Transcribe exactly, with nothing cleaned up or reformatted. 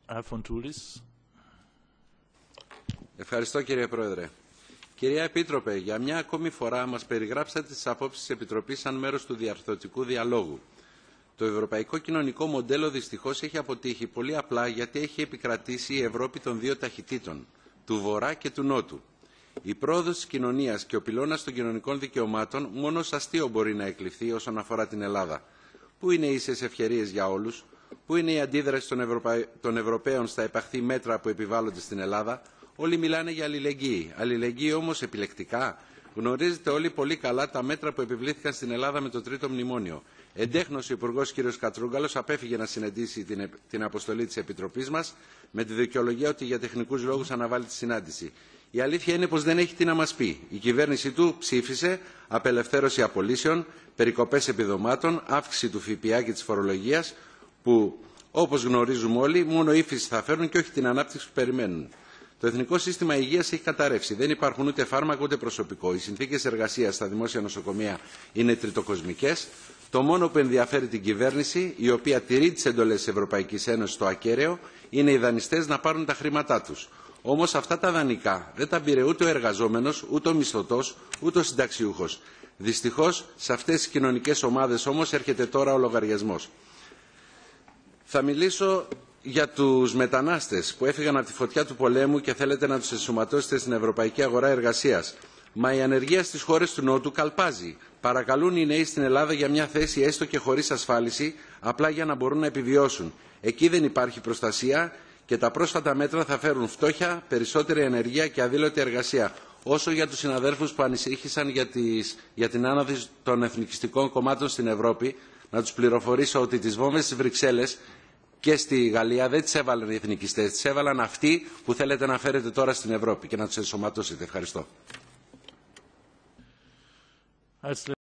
Ευχαριστώ κύριε Πρόεδρε. Κυρία Επίτροπε, για μια ακόμη φορά μας περιγράψατε τις απόψεις της Επιτροπής σαν μέρος του διαρθρωτικού διαλόγου. Το ευρωπαϊκό κοινωνικό μοντέλο δυστυχώς έχει αποτύχει πολύ απλά γιατί έχει επικρατήσει η Ευρώπη των δύο ταχυτήτων, του Βορρά και του Νότου. Η πρόοδος της κοινωνίας και ο πυλώνας των κοινωνικών δικαιωμάτων μόνο ως αστείο μπορεί να εκλειφθεί όσον αφορά την Ελλάδα. Πού είναι οι ίσες ευκαιρίες για όλους, πού είναι η αντίδραση των, Ευρωπα... των Ευρωπαίων στα επαχθή μέτρα που επιβάλλονται στην Ελλάδα. Όλοι μιλάνε για αλληλεγγύη. Αλληλεγγύη όμως επιλεκτικά. Γνωρίζετε όλοι πολύ καλά τα μέτρα που επιβλήθηκαν στην Ελλάδα με το τρίτο μνημόνιο. Εντέχνος ο Υπουργός κ. Κατρούγκαλος απέφυγε να συναντήσει την, την αποστολή της Επιτροπής μας με τη δικαιολογία ότι για τεχνικούς λόγους αναβάλει τη συνάντηση. Η αλήθεια είναι πως δεν έχει τι να μας πει. Η κυβέρνησή του ψήφισε απελευθέρωση απολύσεων, περικοπές επιδομάτων, αύξηση του ΦΠΑ και της φορολογίας που, όπως γνωρίζουμε όλοι, μόνο ύφεση θα φέρουν και όχι την ανάπτυξη που περιμένουν. Το Εθνικό Σύστημα Υγείας έχει καταρρεύσει. Δεν υπάρχουν ούτε φάρμακα ούτε προσωπικό. Οι συνθήκες εργασίας στα δημόσια νοσοκομεία είναι τριτοκοσμικές. Το μόνο που ενδιαφέρει την κυβέρνηση, η οποία τηρεί τις εντολές της Ευρωπαϊκής Ένωσης στο ακέραιο, είναι οι δανειστές να πάρουν τα χρήματά τους. Όμως αυτά τα δανεικά δεν τα πήρε ούτε ο εργαζόμενος, ούτε ο μισθωτός, ούτε ο συνταξιούχος. Δυστυχώς, σε αυτές τις κοινωνικές ομάδες όμως έρχεται τώρα ο λογαριασμός. Θα μιλήσω για τους μετανάστες που έφυγαν από τη φωτιά του πολέμου και θέλετε να τους ενσωματώσετε στην ευρωπαϊκή αγορά εργασίας. Μα η ανεργία στις χώρες του Νότου καλπάζει. Παρακαλούν οι νέοι στην Ελλάδα για μια θέση έστω και χωρίς ασφάλιση, απλά για να μπορούν να επιβιώσουν. Εκεί δεν υπάρχει προστασία και τα πρόσφατα μέτρα θα φέρουν φτώχεια, περισσότερη ανεργία και αδήλωτη εργασία. Όσο για τους συναδέλφους που ανησύχησαν για, τις, για την άνοδο των εθνικιστικών κομμάτων στην Ευρώπη, να τους πληροφορήσω ότι τις βόμβες στις Βρυξέλλες και στη Γαλλία δεν τις έβαλαν οι εθνικιστές, τις έβαλαν αυτοί που θέλετε να φέρετε τώρα στην Ευρώπη και να τους ενσωματώσετε. Ευχαριστώ.